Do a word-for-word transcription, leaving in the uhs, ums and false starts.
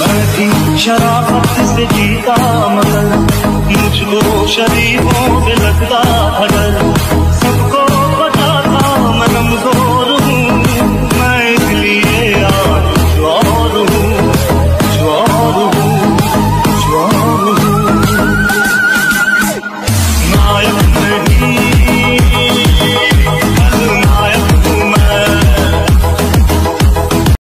मैं थी शराफत से जीता मगर मुझको शरीफों पे लगता था।